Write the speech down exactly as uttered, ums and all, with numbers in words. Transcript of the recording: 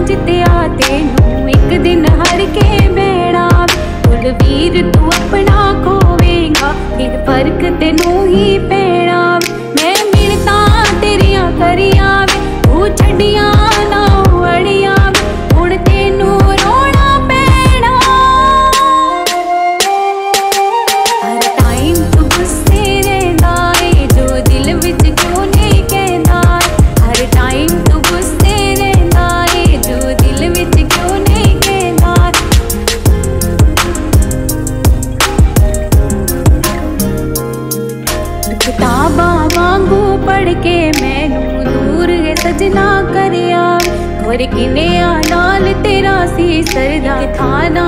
जितिया तेनू एक दिन हर के बेड़ा। कुलवीर तू अपना खोवेगा, फिर फर्क तेनू ही पैना। मैं मिलता तेरिया करिया वे, तू छड़िया ना अड़िया वे, हुण तेनू रोना पैना। हर टाइम तू गुस्से रहंदा ए, जो दिल विच क्यों नहीं कहंदा। हर टाइम तू गुस्से रहंदा ए, जो दिल विच क्यों नहीं कहंदा। किताबां वांगू पढ़ के मैनू दूर है सजना करिया। और किने नाल तेरा सी सरदा थाना